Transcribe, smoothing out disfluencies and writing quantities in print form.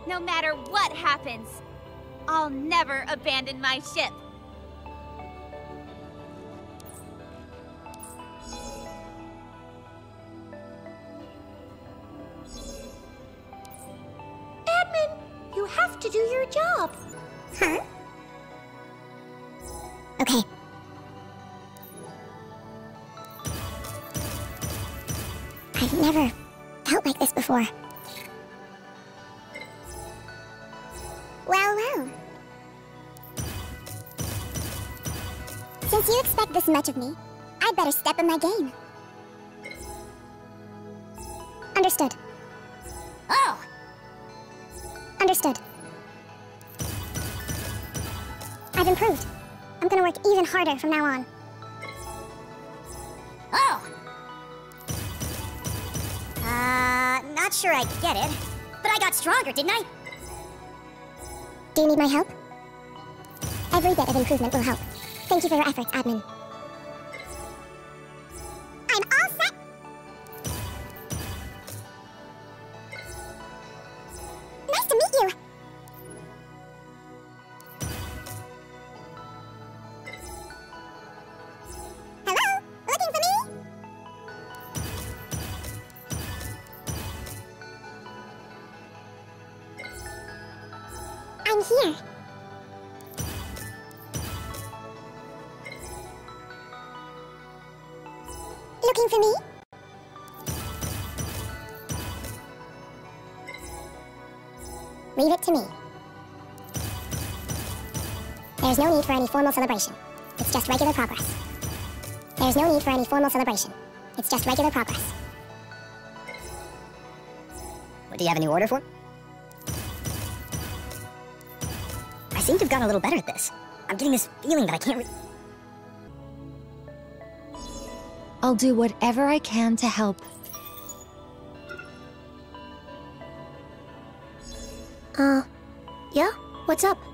No matter what happens, I'll never abandon my ship. Admin, you have to do your job. Huh? Okay. I've never felt like this before. Well, well. Since you expect this much of me, I'd better step in my game. Understood. Oh! Understood. I've improved. I'm gonna work even harder from now on. Oh! Not sure I get it, but I got stronger, didn't I? Do you need my help? Every bit of improvement will help. Thank you for your efforts, Admin. I'm all set! Nice to meet you! Hello? Looking for me? I'm here. Looking for me? Leave it to me. There's no need for any formal celebration. It's just regular progress. There's no need for any formal celebration. It's just regular progress. What, do you have a new order for? I seem to have gotten a little better at this. I'm getting this feeling that I can't I'll do whatever I can to help. Yeah? What's up?